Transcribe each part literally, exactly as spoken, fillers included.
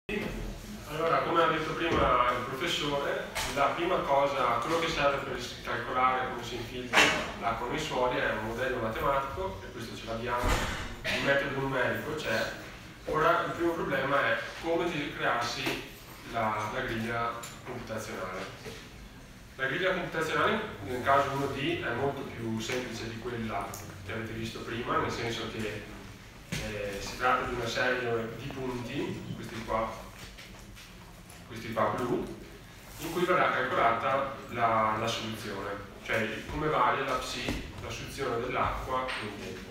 Allora, come ha detto prima il professore, la prima cosa, quello che serve per calcolare come si infiltra l'acqua nei suoli è un modello matematico, e questo ce l'abbiamo, il metodo numerico c'è. Ora il primo problema è come crearsi la, la griglia computazionale. La griglia computazionale nel caso uno D è molto più semplice di quella che avete visto prima, nel senso che eh, si tratta di una serie di punti, questi qua, questi qua blu, in cui verrà calcolata la, la soluzione, cioè come varia la psi, la soluzione dell'acqua in tempo.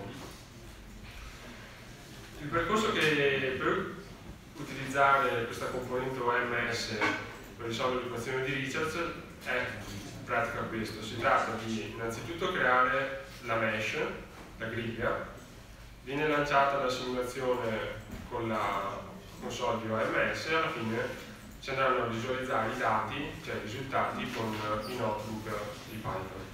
Il percorso che per utilizzare questa componente O M S per risolvere l'equazione di Richards è in pratica questo. Si tratta di innanzitutto creare la mesh, la griglia, viene lanciata la simulazione con la console di O M S e alla fine si andranno a visualizzare i dati, cioè i risultati, con i notebook di Python.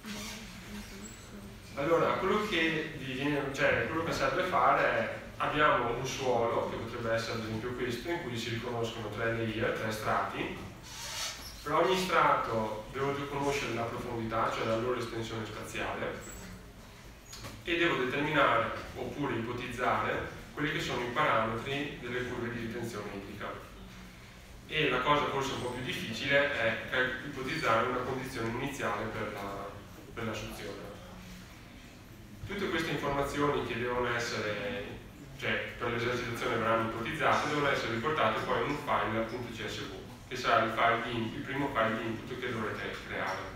Allora, quello che, viene, cioè, quello che serve fare è, abbiamo un suolo, che potrebbe essere ad esempio questo, in cui si riconoscono tre layer, tre strati. Per ogni strato devo conoscere la profondità, cioè la loro estensione spaziale, e devo determinare, oppure ipotizzare, quelli che sono i parametri delle curve di ritenzione idrica. E la cosa forse un po' più difficile è ipotizzare una condizione iniziale per la, per l'assunzione. Tutte queste informazioni che devono essere, cioè per l'esercitazione verranno ipotizzate, devono essere riportate poi in un file .csv, che sarà il, file di input, il primo file di input che dovrete creare.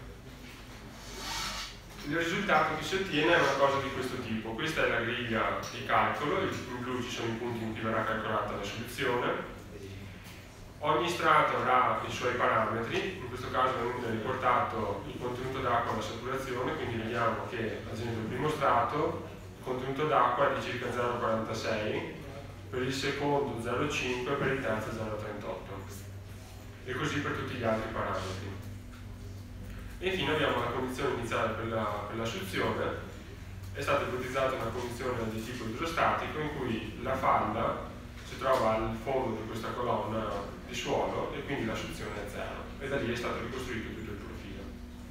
Il risultato che si ottiene è una cosa di questo tipo. Questa è la griglia di calcolo, in blu ci sono i punti in cui verrà calcolata la soluzione. Ogni strato avrà i suoi parametri, in questo caso viene riportato il contenuto d'acqua alla saturazione, quindi vediamo che ad esempio il primo strato il contenuto d'acqua è di circa zero virgola quarantasei, per il secondo zero virgola cinque e per il terzo zero virgola trentotto, e così per tutti gli altri parametri. E infine abbiamo la condizione iniziale per la, per la suzione. È stata ipotizzata una condizione di tipo idrostatico in cui la falla si trova al fondo di questa colonna di suolo e quindi la suzione è zero, e da lì è stato ricostruito tutto il profilo.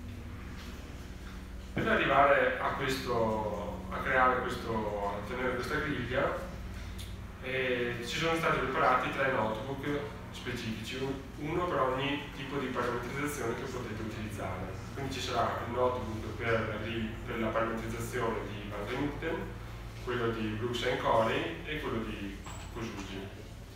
Per arrivare a, questo, a creare questo, a ottenere questa griglia eh, ci sono stati preparati tre notebook specifici, uno per ogni tipo di parametrizzazione che potete utilizzare. Quindi ci sarà il notebook per la, per la parametrizzazione di Van der Nutten, quello di Brooks and Corey e quello di Kosugi.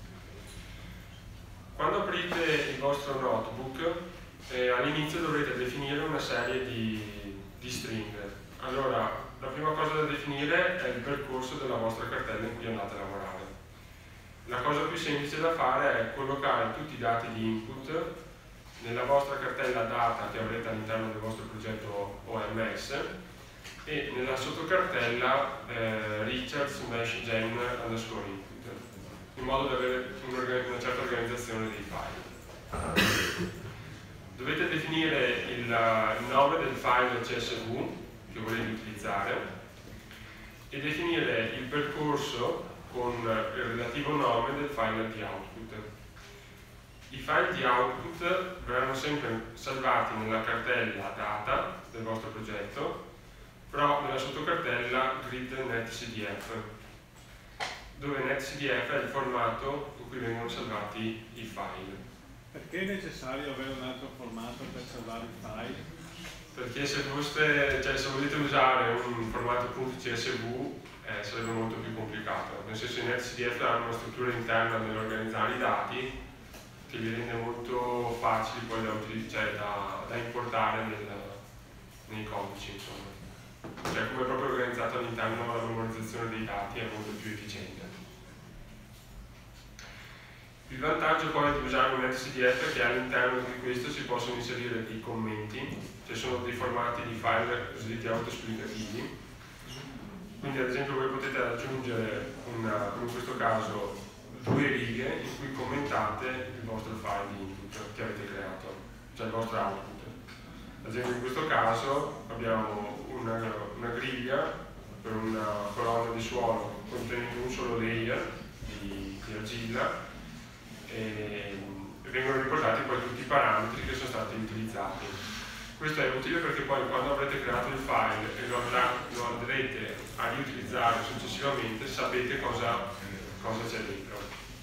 Quando aprite il vostro notebook, eh, all'inizio dovrete definire una serie di, di string. Allora, la prima cosa da definire è il percorso della vostra cartella in cui andate a lavorare. La cosa più semplice da fare è collocare tutti i dati di input nella vostra cartella data che avrete all'interno del vostro progetto O M S e nella sottocartella eh, Richards Mesh Gen underscore input, in modo da avere una certa organizzazione dei file. Dovete definire il, il nome del file C S V che volete utilizzare e definire il percorso con il relativo nome del file di output. I file di output verranno sempre salvati nella cartella data del vostro progetto, però nella sottocartella grid netcdf, dove netcdf è il formato in cui vengono salvati i file. Perché è necessario avere un altro formato per salvare i file? Perché se, foste, cioè se volete usare un formato .csv eh, sarebbe molto più complicato, nel senso che netcdf ha una struttura interna nell'organizzare i dati che li rende molto facili poi da, cioè da, da importare nel, nei codici, insomma. Cioè come è proprio organizzato all'interno la memorizzazione dei dati è molto più efficiente. Il vantaggio poi di usare un netcdf è che all'interno di questo si possono inserire dei commenti, cioè sono dei formati di file cosiddetti autoesplicativi. Quindi ad esempio voi potete aggiungere, una, come in questo caso, due righe in cui commentate il vostro file di input che avete creato, cioè il vostro output. Ad esempio in questo caso abbiamo una, una griglia per una colonna di suolo contenente un solo layer di, di argilla, e parametri che sono stati utilizzati. Questo è utile perché poi quando avrete creato il file e lo, andrà, lo andrete a riutilizzare successivamente sapete cosa, cosa c'è dentro.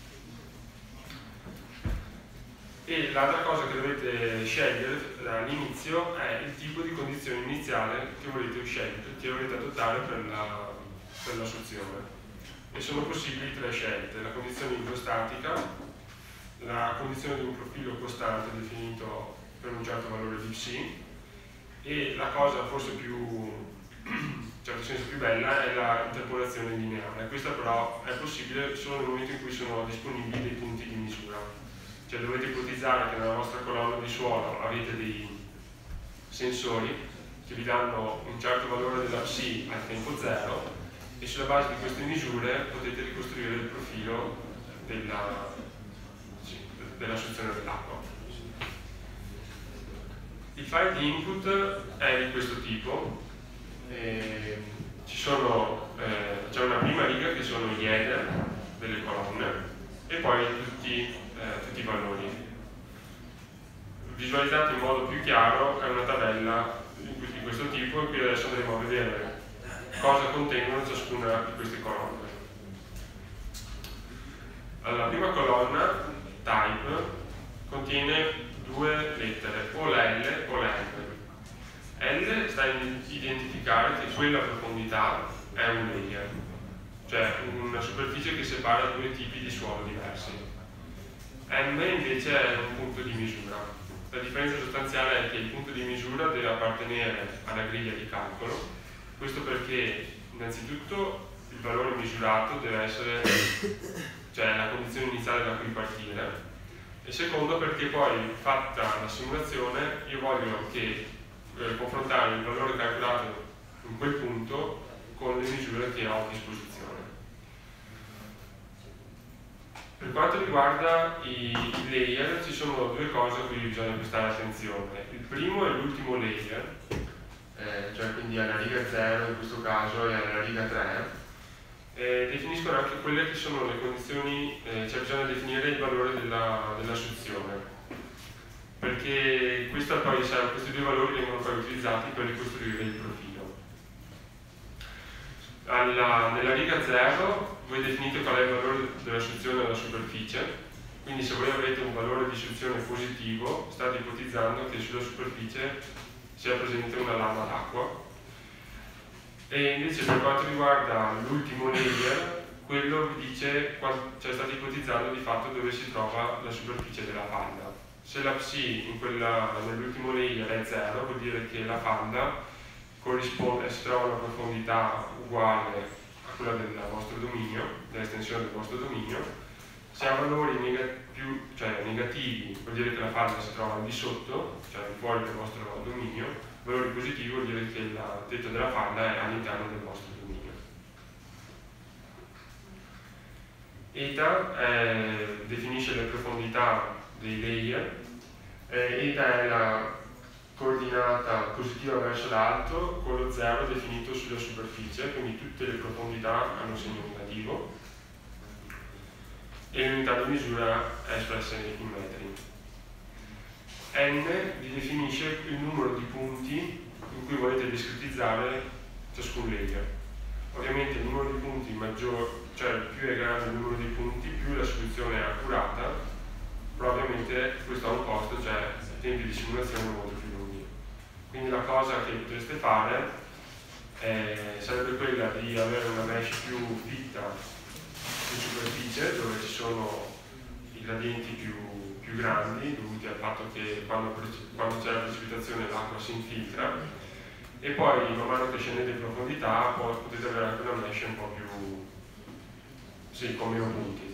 E l'altra cosa che dovete scegliere all'inizio è il tipo di condizione iniziale che volete scegliere, che volete adottare per la, per la suzione. E sono possibili tre scelte: la condizione idrostatica, la condizione di un profilo costante definito per un certo valore di psi, e la cosa forse più, in certo senso più bella, è la interpolazione lineare. Questa però è possibile solo nel momento in cui sono disponibili dei punti di misura. Cioè dovete ipotizzare che nella vostra colonna di suolo avete dei sensori che vi danno un certo valore della psi al tempo zero, e sulla base di queste misure potete ricostruire il profilo della, sì, della suzione dell'acqua. Il file di input è di questo tipo. E ci sono, eh, c'è una prima riga che sono gli header delle colonne e poi tutti, eh, tutti i valori. Visualizzato in modo più chiaro è una tabella di questo tipo, in cui adesso andremo a vedere cosa contengono ciascuna di queste colonne. Allora, la prima colonna, type, contiene due lettere, o la L o la M. L sta a identificare che quella profondità è un layer, cioè una superficie che separa due tipi di suolo diversi. M invece è un punto di misura. La differenza sostanziale è che il punto di misura deve appartenere alla griglia di calcolo. Questo perché innanzitutto il valore misurato deve essere, cioè la condizione iniziale da cui partire, e secondo perché poi, fatta la simulazione, io voglio che eh, confrontare il valore calcolato in quel punto con le misure che ho a disposizione. Per quanto riguarda i, i layer, ci sono due cose a cui bisogna prestare attenzione. Il primo è l'ultimo layer, eh, cioè quindi alla riga zero in questo caso e alla riga tre, eh, definiscono anche quelle che sono le condizioni, eh, cioè bisogna definire il valore della, della suzione, perché questa poi, questi due valori vengono poi utilizzati per ricostruire il profilo. Alla, nella riga zero voi definite qual è il valore della suzione alla superficie, quindi se voi avete un valore di suzione positivo state ipotizzando che sulla superficie sia presente una lama d'acqua, e invece per quanto riguarda l'ultimo layer, quello vi dice, cioè state ipotizzando di fatto dove si trova la superficie della falda. Se la psi nell'ultimo layer è zero, vuol dire che la falda corrisponde, si trova a una profondità uguale a quella del vostro dominio, dell'estensione del vostro dominio. Se ha valori neg più, cioè negativi, vuol dire che la falda si trova al di sotto, cioè al di fuori del vostro dominio. Valori positivi vuol dire che il tetto della falda è all'interno del vostro dominio. Eta eh, definisce le profondità dei layer. Eh, eta è la coordinata positiva verso l'alto, con lo zero definito sulla superficie, quindi tutte le profondità hanno segno negativo, e l'unità di misura è espressa in metri. N vi definisce il numero di punti in cui volete discretizzare ciascun layer. Ovviamente il numero di punti maggiore, cioè più è grande il numero di punti, più la soluzione è accurata, però ovviamente questo ha un costo, cioè i tempi di simulazione molto più lunghi. Quindi la cosa che potreste fare eh, sarebbe quella di avere una mesh più fitta in superficie, dove ci sono i gradienti più, più grandi, dovuti al fatto che quando, quando c'è la precipitazione l'acqua si infiltra, e poi man mano che scendete in profondità poi potete avere anche una mesh un po' più, sì, con meno punti.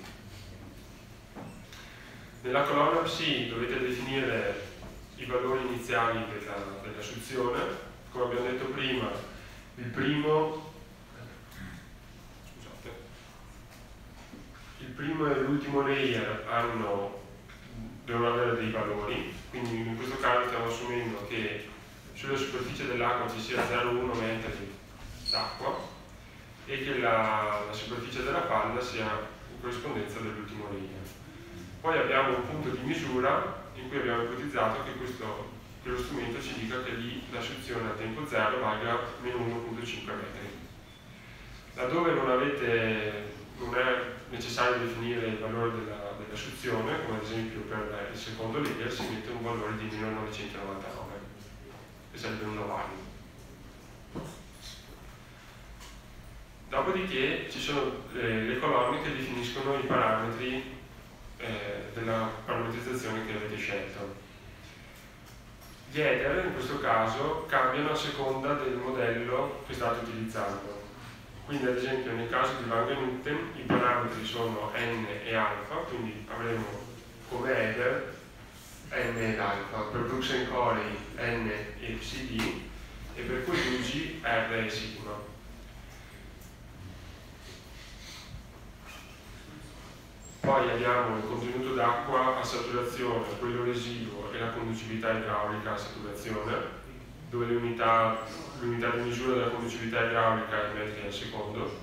Nella colonna psi dovete definire i valori iniziali della, della suzione. Come abbiamo detto prima, il primo, scusate, il primo e l'ultimo layer hanno, devono avere dei valori, quindi in questo caso stiamo assumendo che sulla superficie dell'acqua ci sia zero virgola uno metri d'acqua e che la, la superficie della falda sia in corrispondenza dell'ultimo layer. Poi abbiamo un punto di misura in cui abbiamo ipotizzato che, questo, che lo strumento ci dica che lì la suzione a tempo zero valga meno uno virgola cinque metri. Laddove non, avete, non è necessario definire il valore della, della suzione, come ad esempio per il secondo layer, si mette un valore di millenovecentonovantanove, che sarebbe un ovario. Dopodiché ci sono le, le colonne che definiscono i parametri eh, della parametrizzazione che avete scelto. Gli header in questo caso cambiano a seconda del modello che state utilizzando. Quindi ad esempio nel caso di Van Genuten i parametri sono n e alfa, quindi avremo come header n ed alfa, per Brooks and Corey n e cd e per Colucci r e sigma. Poi abbiamo il contenuto d'acqua a saturazione, quello residuo e la conducibilità idraulica a saturazione, dove l'unità di misura della conducibilità idraulica è metri al secondo.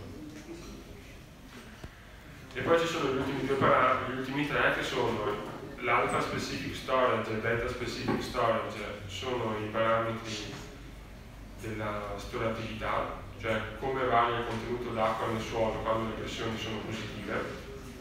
E poi ci sono gli ultimi, due parametri, gli ultimi tre che sono l'alpha specific storage e il beta specific storage, sono i parametri della storatività, cioè come varia il contenuto d'acqua nel suolo quando le pressioni sono positive.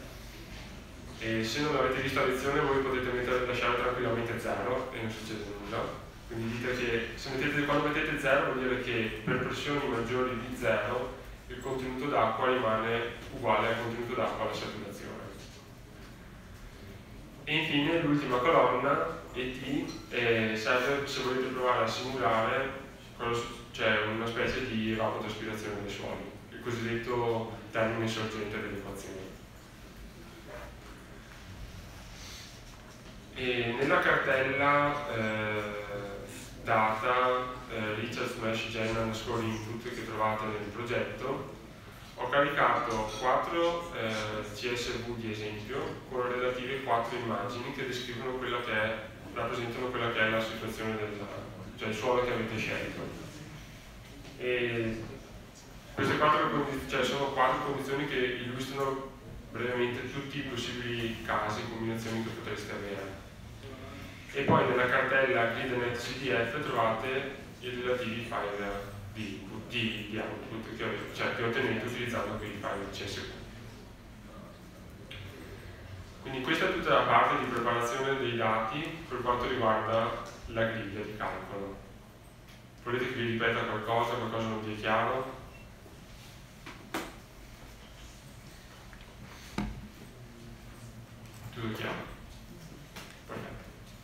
E se non avete visto la lezione voi potete mettere, lasciare tranquillamente zero e non succede nulla. Quindi dite che se mettete, quando mettete zero vuol dire che per pressioni maggiori di zero il contenuto d'acqua rimane uguale al contenuto d'acqua alla saturazione. E infine l'ultima colonna, E T, eh, serve se volete provare a simulare cioè una specie di evapotranspirazione dei suoli, il cosiddetto termine sorgente dell'equazione. E nella cartella eh, data eh, Richard Smash Gen underscore input che trovate nel progetto ho caricato quattro eh, C S V di esempio con le relative quattro immagini che descrivono quella che è, rappresentano quella che è la situazione del, cioè il suolo che avete scelto. E queste quattro cioè sono quattro condizioni che illustrano brevemente tutti i possibili casi, combinazioni che potreste avere. E poi nella cartella grid.net.cdf trovate i relativi file di input, di, di output che, avete, cioè, che ottenete utilizzando quei file C S V. Quindi questa è tutta la parte di preparazione dei dati per quanto riguarda la griglia di calcolo. Volete che vi ripeta qualcosa, qualcosa non vi è chiaro? Tutto chiaro? Perfetto.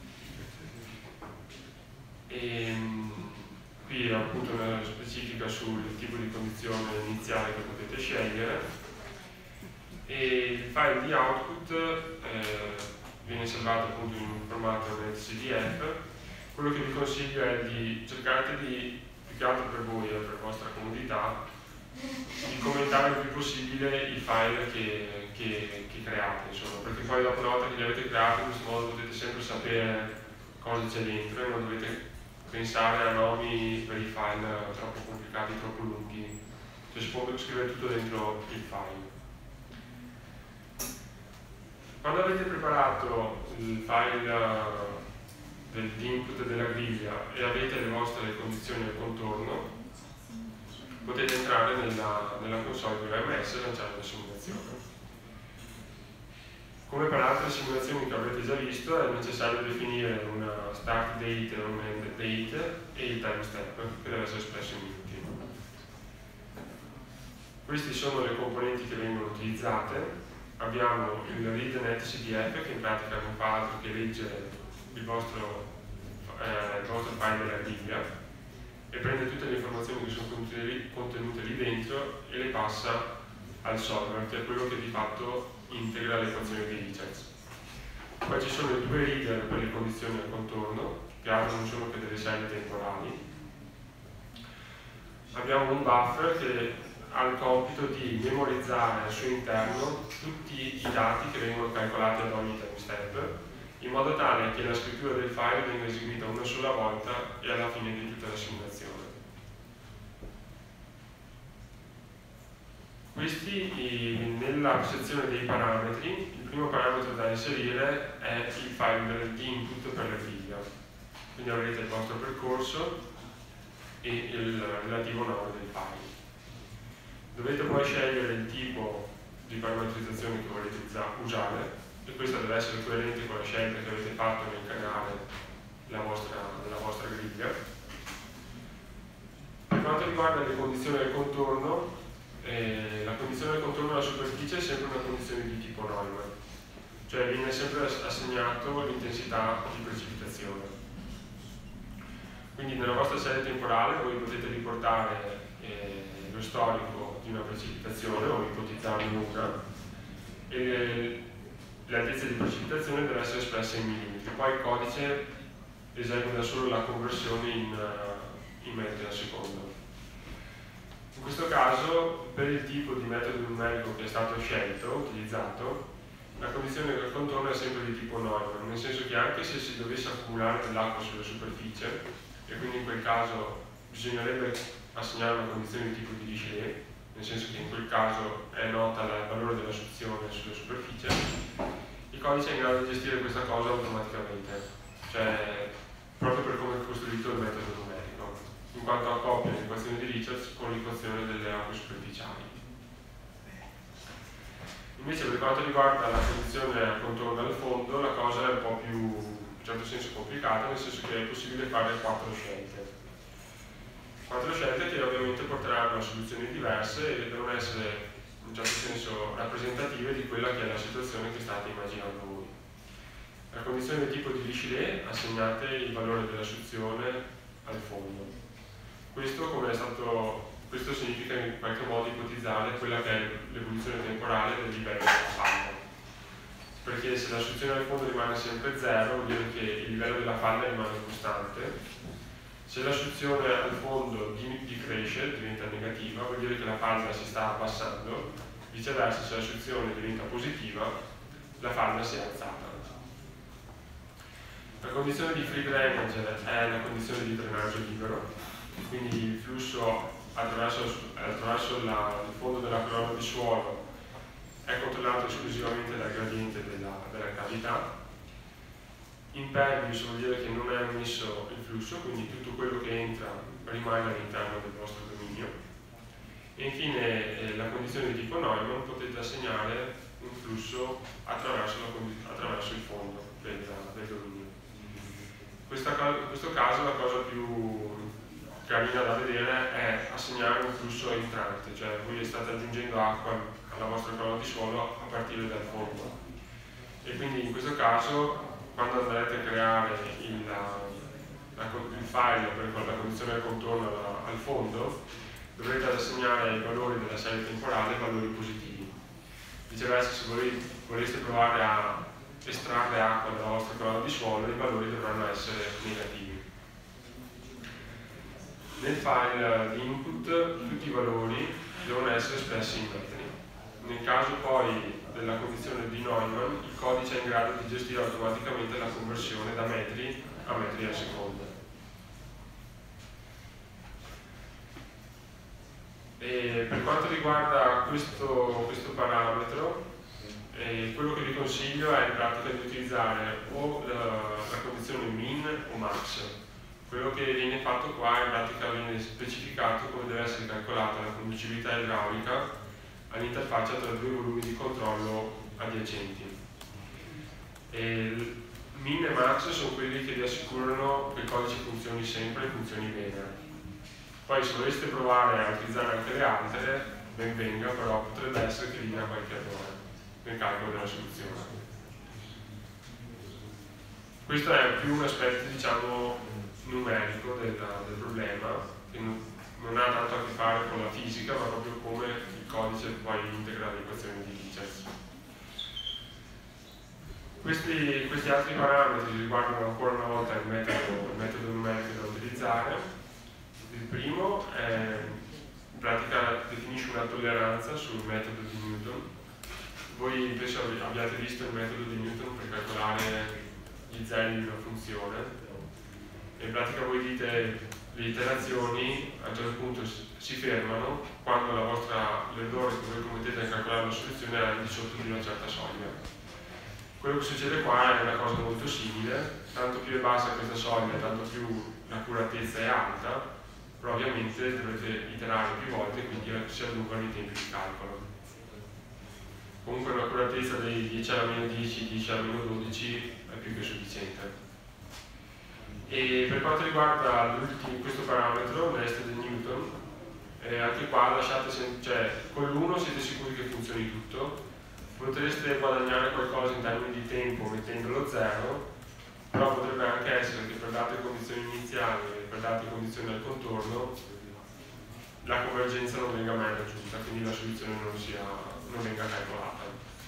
E, qui appunto una specifica sul tipo di condizione iniziale che potete scegliere e il file di output eh, viene salvato appunto in un formato netcdf. Quello che vi consiglio è di cercare di, più che altro per voi e per vostra comodità, di commentare il più possibile i file che, che, che create, insomma, perché poi dopo una volta che li avete creati in questo modo potete sempre sapere cosa c'è dentro e non dovete pensare a nomi per i file troppo complicati, troppo lunghi, cioè si può scrivere tutto dentro il file. Quando avete preparato il file dell'input della griglia e avete le vostre condizioni al contorno, potete entrare nella, nella console di O M S e lanciare la simulazione. Come per altre simulazioni che avrete già visto è necessario definire una start date e un end date e il time step che deve essere espresso in minuti. Queste sono le componenti che vengono utilizzate. Abbiamo il read.netcdf che in pratica non fa altro che leggere il vostro, eh, il vostro file della griglia e prende tutte le informazioni che sono contenute lì, contenute lì dentro e le passa al solver, che è quello che di fatto integra l'equazione di Richards. Poi ci sono i due reader per le condizioni al contorno, che altro non sono che delle serie temporali. Abbiamo un buffer che ha il compito di memorizzare al suo interno tutti i dati che vengono calcolati ad ogni time step, in modo tale che la scrittura del file venga eseguita una sola volta e alla fine di tutta la simulazione. Questi, nella sezione dei parametri, il primo parametro da inserire è il file di input per la griglia. Quindi avrete il vostro percorso e il relativo nome del file. Dovete poi scegliere il tipo di parametrizzazione che volete usare, e questa deve essere coerente con la scelta che avete fatto nel creare la vostra, la vostra griglia. Per quanto riguarda le condizioni del contorno, eh, la condizione del contorno della superficie è sempre una condizione di tipo Neumann, cioè viene sempre assegnato l'intensità di precipitazione. Quindi nella vostra serie temporale voi potete riportare eh, lo storico di una precipitazione o ipotizzarne una, e l'altezza di precipitazione deve essere espressa in millimetri. Poi il codice esegue da solo la conversione in, in metri al secondo. In questo caso, per il tipo di metodo numerico che è stato scelto, utilizzato, la condizione del contorno è sempre di tipo Neumann, nel senso che anche se si dovesse accumulare dell'acqua sulla superficie, e quindi in quel caso bisognerebbe assegnare una condizione di tipo di Dirichlet, nel senso che in quel caso è nota il valore della suzione sulla superficie, il codice è in grado di gestire questa cosa automaticamente, cioè proprio per come è costruito il metodo numerico, in quanto accoppia l'equazione di Richards con l'equazione delle acque superficiali. Invece per quanto riguarda la condizione al contorno al fondo, la cosa è un po' più, in un certo senso, complicata, nel senso che è possibile fare quattro scelte. Quattro scelte che ovviamente porteranno a soluzioni diverse e devono essere in un certo senso rappresentative di quella che è la situazione che state immaginando voi. La condizione del tipo di Dirichlet: assegnate il valore della suzione al fondo. Questo, come è stato, questo significa in qualche modo ipotizzare quella che è l'evoluzione temporale del livello della falla, perché se la suzione al fondo rimane sempre zero vuol dire che il livello della falla rimane costante. Se la suzione al fondo decresce, diventa negativa, vuol dire che la falla si sta abbassando, viceversa se la suzione diventa positiva, la falla si è alzata. La condizione di free drainage è la condizione di drenaggio libero, quindi il flusso attraverso, attraverso la, il fondo della colonna di suolo è controllato esclusivamente dal gradiente della, della cavità. Impervious vuol dire che non è ammesso il flusso, quindi tutto quello che entra rimane all'interno del vostro dominio. E infine eh, la condizione di tipo Neumann: potete assegnare un flusso attraverso, la, attraverso il fondo del, del dominio. Questa, in questo caso la cosa più carina da vedere è assegnare un flusso entrante, cioè voi state aggiungendo acqua alla vostra colonna di suolo a partire dal fondo. E quindi in questo caso, quando andrete a creare il, la, la, il file per la condizione del contorno alla, al fondo, dovrete assegnare ai valori della serie temporale valori positivi. Viceversa, se voi voleste provare a estrarre acqua dalla vostra colonna di suolo, i valori dovranno essere negativi. Nel file di input tutti i valori devono essere espressi in metri. Nel caso poi della condizione di Neumann, il codice è in grado di gestire automaticamente la conversione da metri a metri al secondo. E per quanto riguarda questo, questo parametro, eh, quello che vi consiglio è in pratica di utilizzare o la, la condizione min o max. Quello che viene fatto qua in pratica viene specificato come deve essere calcolata la conducibilità idraulica all'interfaccia tra due volumi di controllo adiacenti. E min e max sono quelli che vi assicurano che il codice funzioni sempre e funzioni bene. Poi se voleste provare a utilizzare anche le altre, ben venga, però potrebbe essere che vi dia qualche errore nel calcolo della soluzione. Questo è più un aspetto, diciamo, numerico del, del problema, che non, non ha tanto a che fare con la fisica, ma proprio come il codice poi integra le equazioni di Richards. Questi, questi altri parametri riguardano ancora una volta il metodo, il metodo numerico da utilizzare. Il primo è, in pratica definisce una tolleranza sul metodo di Newton. Voi penso abbiate visto il metodo di Newton per calcolare gli zeri di una funzione. In pratica voi dite le iterazioni a un certo punto si fermano quando l'errore che voi commettete a calcolare la soluzione è al di sotto di una certa soglia. Quello che succede qua è una cosa molto simile, tanto più è bassa questa soglia, tanto più l'accuratezza è alta, però ovviamente dovrete iterare più volte, quindi si allungano i tempi di calcolo. Comunque un'accuratezza dei dieci alla meno dieci, dieci alla meno dodici è più che sufficiente. E per quanto riguarda questo parametro, nested Newton, eh, anche qua lasciate, cioè, con l'uno siete sicuri che funzioni tutto, potreste guadagnare qualcosa in termini di tempo mettendolo zero, però potrebbe anche essere che per date condizioni iniziali e per date condizioni al contorno la convergenza non venga mai raggiunta, quindi la soluzione non, sia, non venga calcolata.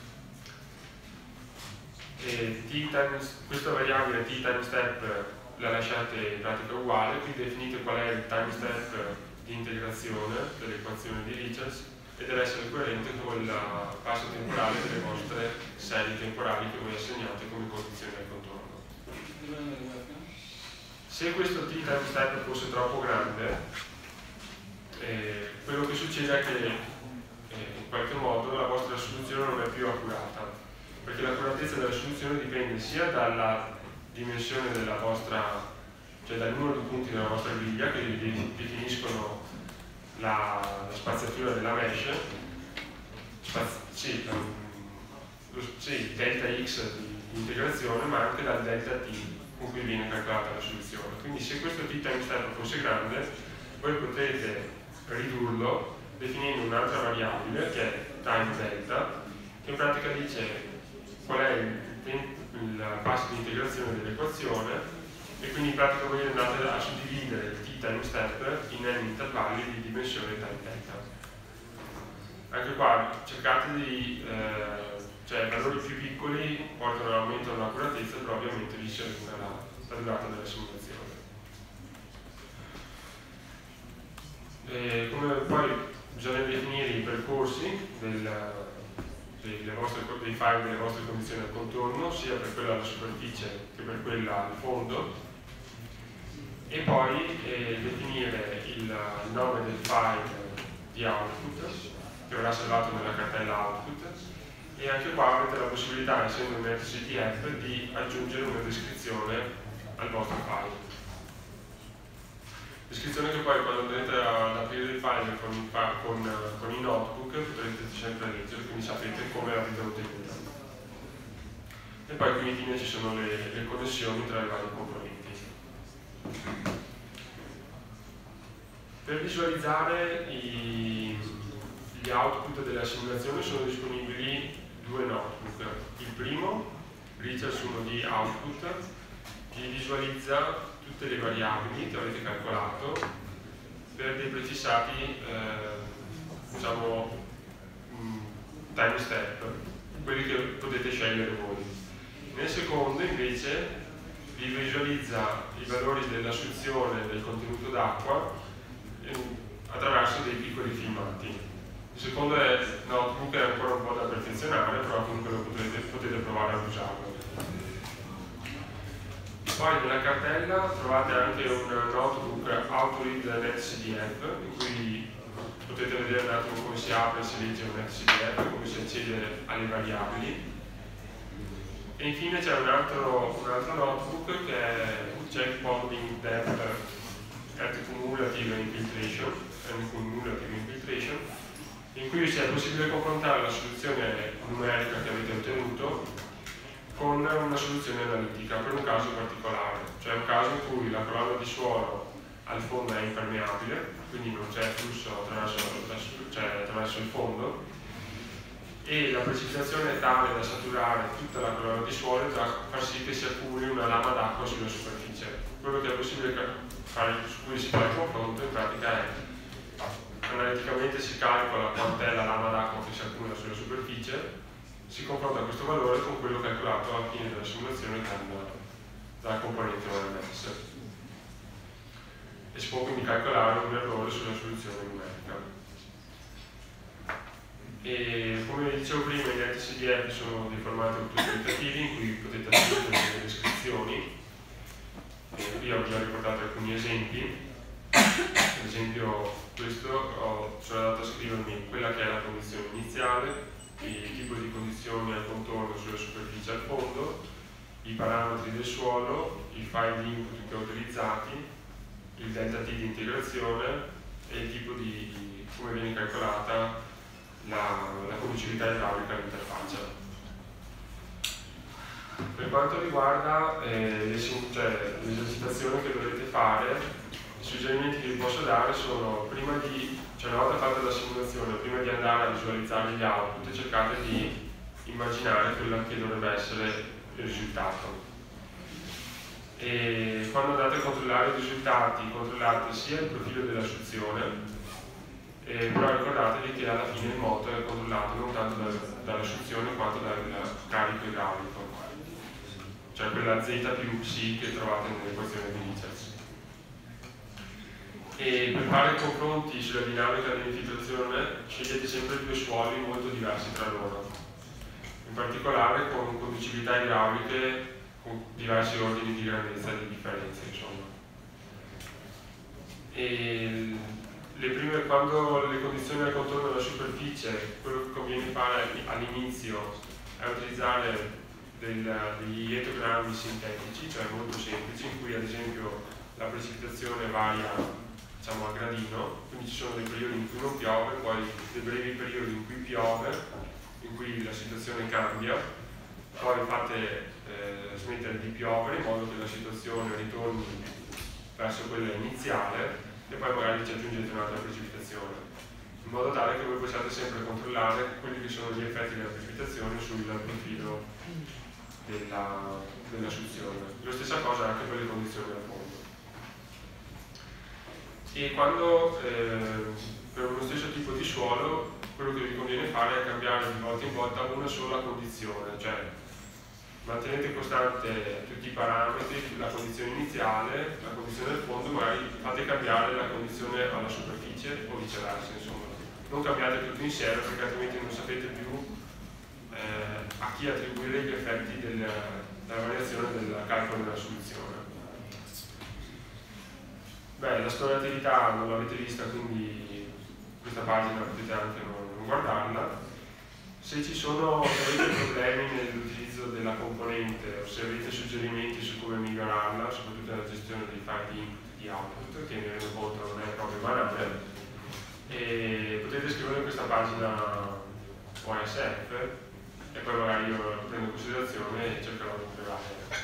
E t times, questa variabile t time step la lasciate in pratica uguale, qui definite qual è il time step di integrazione dell'equazione di Richards e deve essere coerente con il passo temporale delle vostre serie temporali che voi assegnate come condizioni al contorno. Se questo t time step fosse troppo grande, eh, quello che succede è che eh, in qualche modo la vostra soluzione non è più accurata, perché l'accuratezza della soluzione dipende sia dalla dimensione della vostra, cioè dal numero di punti della vostra griglia che definiscono la, la spaziatura della mesh, spaz sì, lo, sì, delta x di integrazione, ma anche dal delta t con cui viene calcolata la soluzione. Quindi se questo t time step fosse grande, voi potete ridurlo definendo un'altra variabile che è time delta, che in pratica dice qual è il, il passo di integrazione dell'equazione, e quindi in pratica voi andate a suddividere il t time step in n intervalli di dimensione time delta. Anche qua cercate di, eh, cioè valori più piccoli portano all'aumento dell'accuratezza, però ovviamente vi si allunga la, la durata della simulazione. E come poi bisogna definire i percorsi del, delle vostre, dei file delle vostre condizioni al contorno, sia per quella alla superficie che per quella al fondo, e poi eh, definire il, il nome del file di output che verrà salvato nella cartella output, e anche qua avete la possibilità, essendo un F C T F, di aggiungere una descrizione al vostro file. Descrizione che poi quando andrete ad aprire il file con, il, con, con i notebook potrete sempre leggere, quindi sapete come l'avete ottenuta. E poi qui infine ci sono le, le connessioni tra i vari componenti. Per visualizzare i, gli output della simulazione sono disponibili due notebook. Il primo, Richards uno D Output, che visualizza tutte le variabili che avete calcolato per dei prefissati eh, diciamo mh, time step, quelli che potete scegliere voi. Nel secondo invece vi visualizza i valori dell'assunzione del contenuto d'acqua eh, attraverso dei piccoli filmati. Il secondo è notebook, è ancora un po' da perfezionare, però comunque lo potete, potete provare ad usarlo. Poi nella cartella trovate anche un notebook AutoRead NetCDF, in cui potete vedere un attimo come si apre e si legge un NetCDF, come si accede alle variabili. E infine c'è un altro, un altro notebook che è Checkpointing Depth at Cumulative Infiltration, Cumulative Infiltration, in cui sia possibile confrontare la soluzione numerica che avete ottenuto con una soluzione analitica per un caso particolare, cioè un caso in cui la colonna di suolo al fondo è impermeabile, quindi non c'è flusso attraverso, cioè attraverso il fondo, e la precipitazione è tale da saturare tutta la colonna di suolo e da far sì che si accumuli una lama d'acqua sulla superficie. Quello che è possibile fare, su cui si fa il confronto in pratica è analiticamente si calcola quant'è la lama d'acqua che si accumula sulla superficie, si confronta questo valore con quello calcolato alla fine della simulazione dalla componente O M S e si può quindi calcolare un errore sulla soluzione numerica. E come dicevo prima, gli L T C D F sono dei formati autoesplicativi in cui potete aggiungere delle descrizioni. E qui ho già riportato alcuni esempi. Per esempio questo ho, sono andato a scrivermi quella che è la condizione iniziale, il tipo di condizioni al contorno sulla superficie al fondo, i parametri del suolo, i file di input che ho utilizzati, il delta T di integrazione e il tipo di come viene calcolata la, la conducività idraulica all'interfaccia. Per quanto riguarda eh, le, cioè, le esercitazioni che dovrete fare, i suggerimenti che vi posso dare sono: prima di, cioè una volta fatta la simulazione, prima di andare a visualizzare gli output, cercate di immaginare quello che dovrebbe essere il risultato. E quando andate a controllare i risultati, controllate sia il profilo della suzione, eh, però ricordatevi che alla fine il moto è controllato non tanto dal, dalla suzione quanto dal carico idraulico, cioè quella Z più Psi che trovate nell'equazione di Richards. E per fare confronti sulla dinamica dell'infiltrazione scegliete sempre due suoli molto diversi tra loro, in particolare con conducività idrauliche con diversi ordini di grandezza di differenza, insomma. E le prime, quando le condizioni al contorno della superficie, quello che conviene fare all'inizio è utilizzare del, degli etogrammi sintetici, cioè molto semplici, in cui ad esempio la precipitazione varia, diciamo, a gradino, quindi ci sono dei periodi in cui non piove, poi dei brevi periodi in cui piove, in cui la situazione cambia, poi fate eh, smettere di piovere in modo che la situazione ritorni verso quella iniziale e poi magari ci aggiungete un'altra precipitazione, in modo tale che voi possiate sempre controllare quelli che sono gli effetti della precipitazione sul profilo della, della suzione. La stessa cosa anche per le condizioni al fondo. E quando eh, per uno stesso tipo di suolo quello che vi conviene fare è cambiare di volta in volta una sola condizione, cioè mantenete costante tutti i parametri, la condizione iniziale, la condizione del fondo, magari fate cambiare la condizione alla superficie o viceversa, insomma. Non cambiate tutto insieme perché altrimenti non sapete più eh, a chi attribuire gli effetti del, della variazione del calcolo della soluzione. Beh, la storia non l'avete vista, quindi questa pagina potete anche non, non guardarla. Se ci sono, se avete problemi nell'utilizzo della componente o se avete suggerimenti su come migliorarla, soprattutto nella gestione dei file di input e di output, che mi rendo conto non è proprio banale, e potete scriverlo in questa pagina O S F e poi magari io lo prendo in considerazione e cercherò di migliorare.